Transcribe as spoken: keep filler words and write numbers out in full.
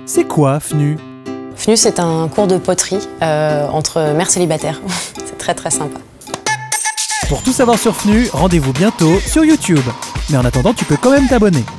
C'est quoi F N U? F N U, c'est un cours de poterie euh, entre mères célibataires. C'est très très sympa. Pour tout savoir sur F N U, rendez-vous bientôt sur YouTube. Mais en attendant, tu peux quand même t'abonner.